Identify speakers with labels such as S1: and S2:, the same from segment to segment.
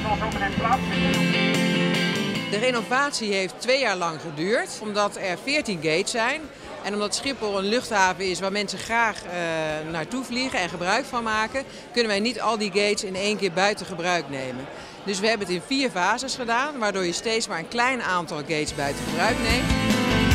S1: De renovatie heeft 2 jaar lang geduurd, omdat er 14 gates zijn. En omdat Schiphol een luchthaven is waar mensen graag naartoe vliegen en gebruik van maken, kunnen wij niet al die gates in 1 keer buiten gebruik nemen. Dus we hebben het in 4 fases gedaan, waardoor je steeds maar een klein aantal gates buiten gebruik neemt.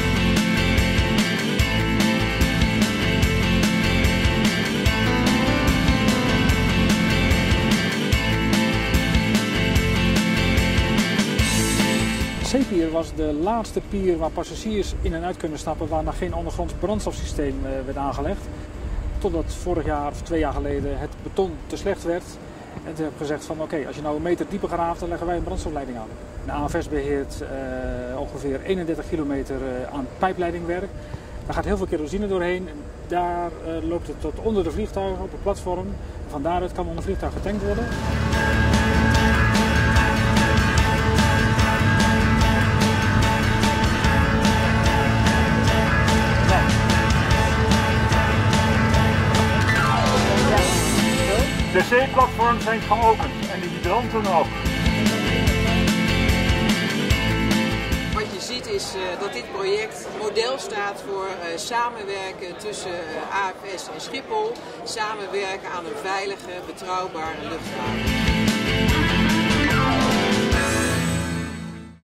S2: C-pier was de laatste pier waar passagiers in en uit kunnen stappen waar nog geen ondergronds brandstofsysteem werd aangelegd. Totdat vorig jaar of 2 jaar geleden het beton te slecht werd. En toen heb ik gezegd van oké, als je nou een meter dieper graaft, dan leggen wij een brandstofleiding aan. De ANVS beheert ongeveer 31 kilometer aan pijpleidingwerk. Daar gaat heel veel kerosine doorheen. Daar loopt het tot onder de vliegtuigen op het platform. Van daaruit kan onder vliegtuig getankt worden.
S3: De C-platforms zijn geopend en de hydranten ook.
S1: Wat je ziet is dat dit project model staat voor samenwerken tussen ANVS en Schiphol. Samenwerken aan een veilige, betrouwbare luchthaven.